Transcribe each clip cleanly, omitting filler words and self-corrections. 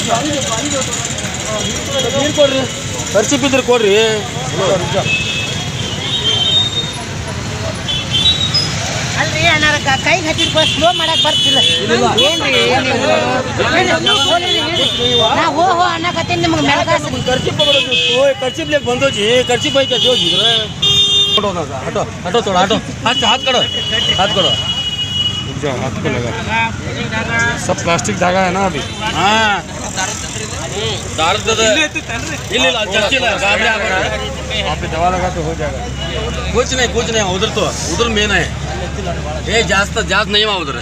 ನೀರು ಕೊಡ್ರಿ ಖರ್ಚು ಬಿದ್ದರೆ ಕೊಡ್ರಿ ಅಲ್ರಿ ಅಣ್ಣಾರ ಕೈಗೆ ಹಚ್ಚಿದ ಸ್ಲೋ ಮಾಡಕ್ ಬರ್ತಿಲ್ಲ ಏನ್ರಿ ನಾ ಹೋ ಅನ್ನಕತ್ತೀನಿ ನಿಮ್ಗೆ ಮೆಳಗಾಸ್ ಖರ್ಚು ಬಂದೋಜಿ ಖರ್ಚು ಬೈಕ ಜೋಜಿದ್ರೆ हटो हटो थोड़ा हटो हाथ हाथ करो हाथ करो हाथ को लगा सब प्लास्टिक धागा है ना अभी हाँ दवा लगा तो हो जाएगा कुछ नहीं उधर मेन है ये जास्त नहीं उधर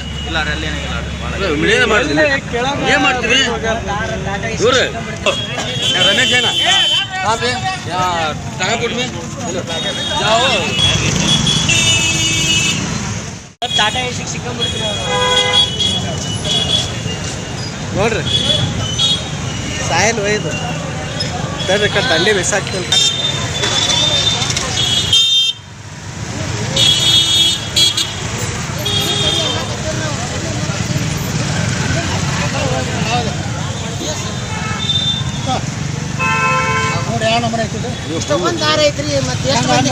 रमेश है ना कहाँ पे टाकापुट में जाओ टाटा एसी सिक्किम ನೋಡ್ರಿ ಸಾಯಲ್ ಒಯ್ದು ತಡ್ರಿ ತಂಡಿ ಬಿಸಾಕ್ತೀನಿ ಒಂದು ದಾರ ಐತ್ರಿ ಮತ್ತೆ ಎಷ್ಟು ಮಂದಿ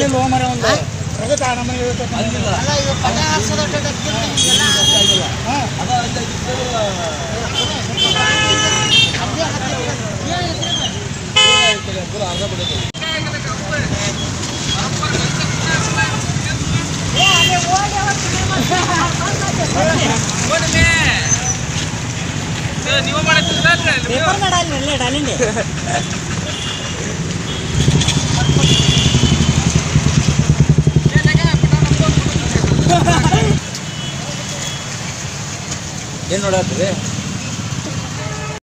ನೀವು ಮಾಡಿದ್ರೆ ಡಾಲಿಂಡೆ ಏನು ನೋಡತ್ತೀರಿ